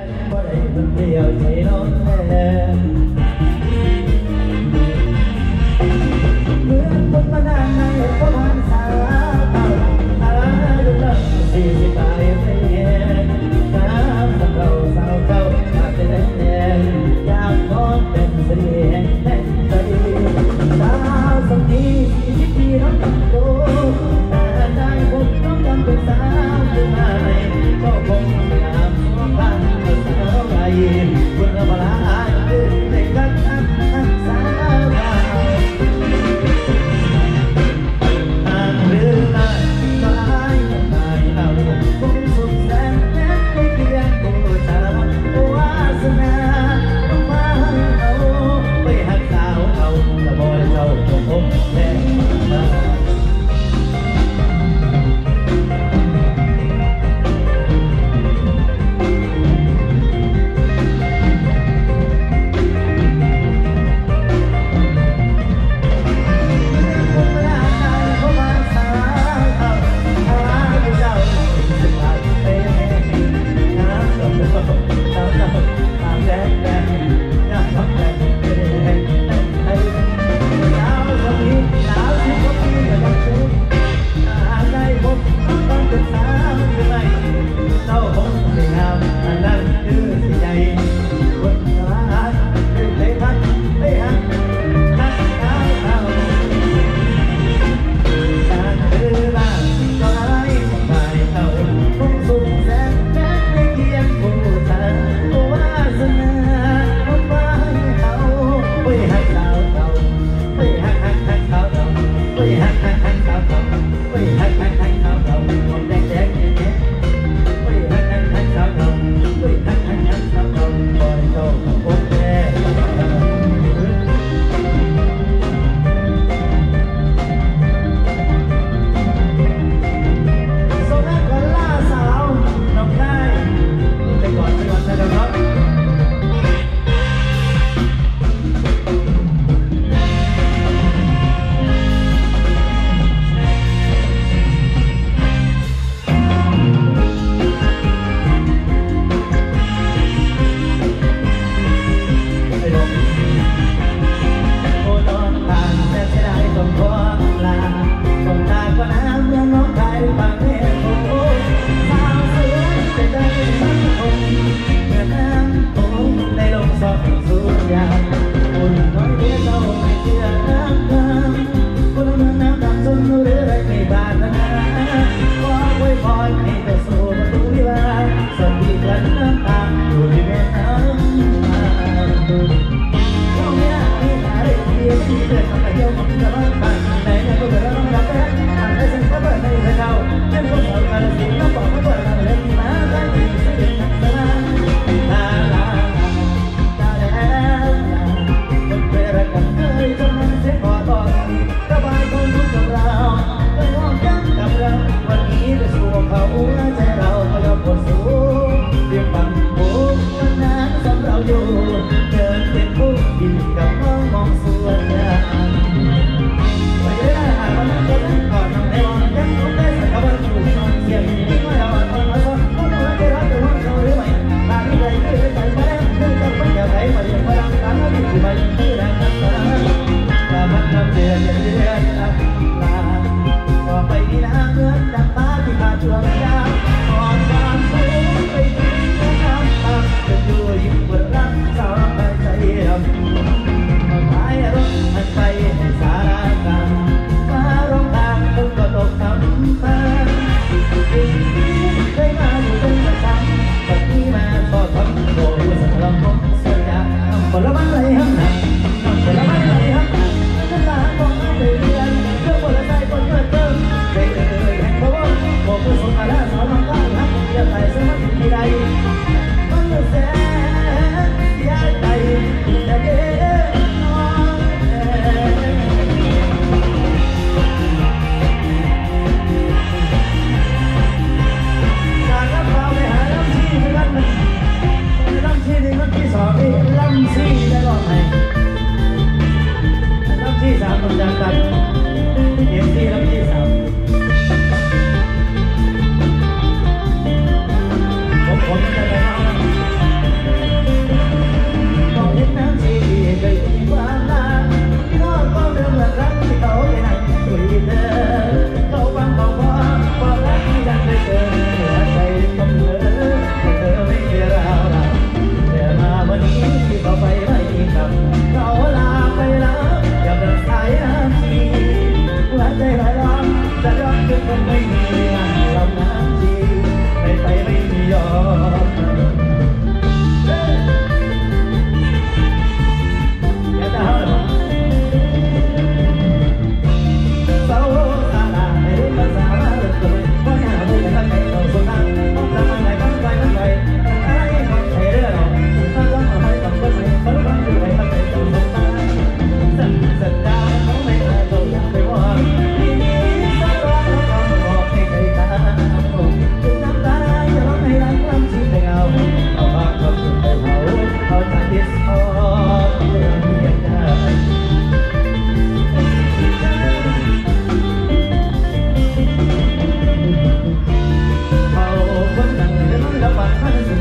บ่ได้คนเดียวใจร้อนแน่เหมือนคนมานานในประมาณ30 ดูเลิก40 ปลายไม่เห็นน้ำสักเราสาวเจ้าอาจจะได้แน่อยากขอเป็นเสียงแห่งใจสาวสำนี40 ปีน้องกับโตแต่ได้พบน้องยังเป็นสาวอยู่ไหนก็คงไม่อาจมองผ่านสาวใดคุณละบลาตื่นในกันทักสาวหรือไม่ก็อายไม่เอาคงสุขแสนแม้ไม่เพียงผู้ชายวาสนาต้องมาเอาไปหักสาวเอาแต่บ่อยเจ้าคงแท้มาเ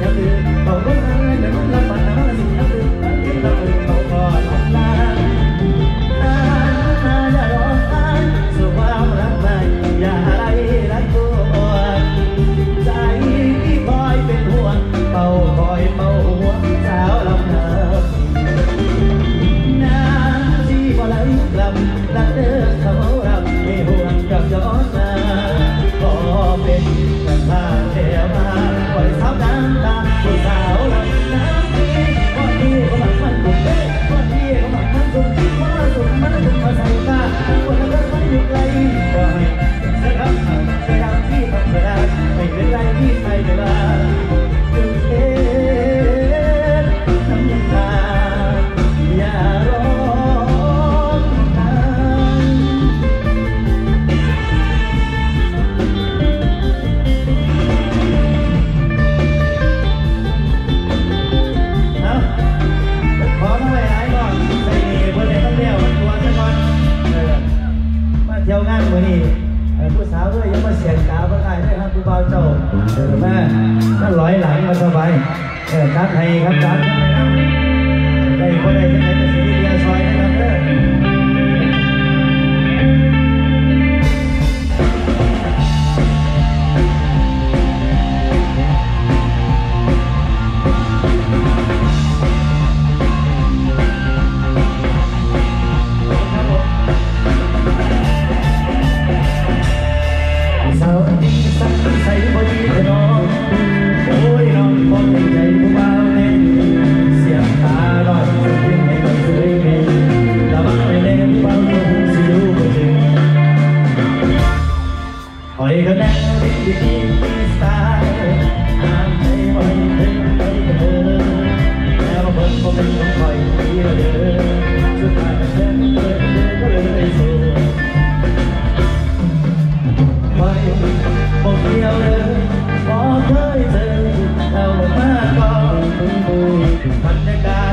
ยามดึกเขาก็หาแต่มันละปันน้ำสิยามดึกที่เราเขาก็ลำลาอย่าร้องไห้สู่ความรักใหม่อย่าอะไรรักตัวใจคอยเป็นห่วงเป่าคอยเป่าหัวสาวลำนาน้ำที่บ่ไหลกลับรักเดินเขารับให้ห่วงกับย้อนมาขอเป็นกันพาเที่ยวมาปล่อยสาวน้ำตาผู้สาวลำน้ำนี้วันนี้ก็หมักมันกุ่มวันนี้ก็หมักมันกุ่มมาสุดมันกุ่มมาใส่ตาวันนั้นมันอยู่ไกลก็ให้เสียครับเสียครับที่ทำกระดาษไม่เป็นไรที่ไปเวลาจึงเอ็นน้ำตาอย่าร้องไห้ขอมาไว้หลายก่อนใส่เพื่อนต้องเลี้ยวมันตัวซะก่อนมาเที่ยวงานวันนี้ผู้สาวด้วยยังมาเสียงตาเพื่อนได้ด้วยครับผู้บ่าวเจ้าแม่นั่นร้อยหลังมาสบายการไทยครับการได้คนใดจะไหนก็สีเดียซอยนะครับเด้อสาวนี้สักใส่พอดีเถอะน้องโอ้ยน้องคงในใจผู้บ่าวแน่เสียงตาลอยสุดยิ่งให้มันสวยเก่งระวังไว้แน่ผู้บ่าวคงสิอยู่บ่ถึงคอยก็แน่ดีดีสายห้ามใจไว้เพิ่งไปกับเธอแล้วเพิ่งก็เป็นของคอยที่เราเดินสุดท้ายก็เดินก็เลยสู้ไม่บอกเดียวเลยพอเคยเจอเรามาก่อนบรรยากาศ